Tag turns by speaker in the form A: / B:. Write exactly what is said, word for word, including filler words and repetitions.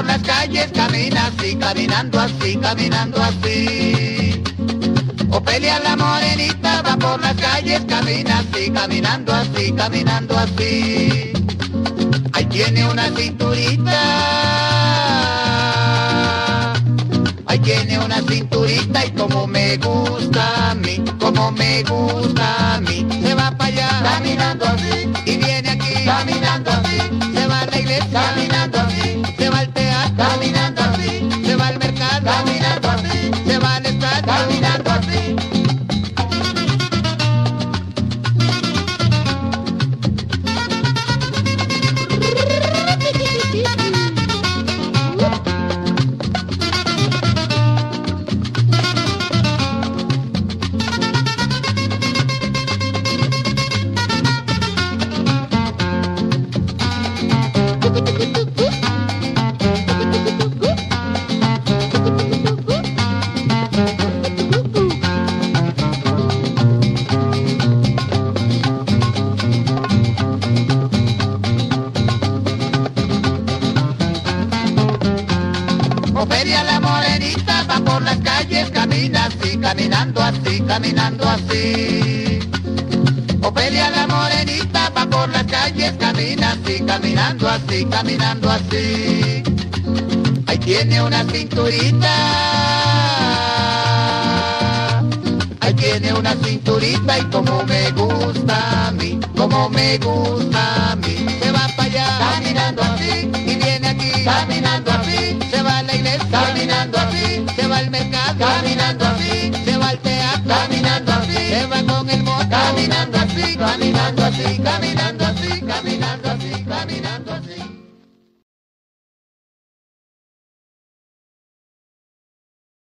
A: las calles, camina así, caminando así, caminando así. Ofelia la morenita va por las calles, camina así, caminando así, caminando así. Ahí tiene una cinturita, ahí tiene una cinturita y como me gusta a mí, como me gusta a mí. Se va para allá, caminando así, y viene aquí, caminando así. Se va a la iglesia, caminando así. Se va al teatro, caminando así. Se va al mercado, caminando así. Se va al estadio, caminando así. Ofelia la morenita va por las calles, camina así, caminando así, caminando así. Ofelia la morenita va por las calles, camina así, caminando así, caminando así. Ahí tiene una cinturita, ahí tiene una cinturita y como me gusta a mí, como me gusta a mí. Se va para allá, caminando así, y viene aquí, caminando así. Se va a la iglesia, caminando así. Se va al mercado, caminando así. Se va al teatro, caminando así. Se va con el moto, caminando así, caminando así, caminando.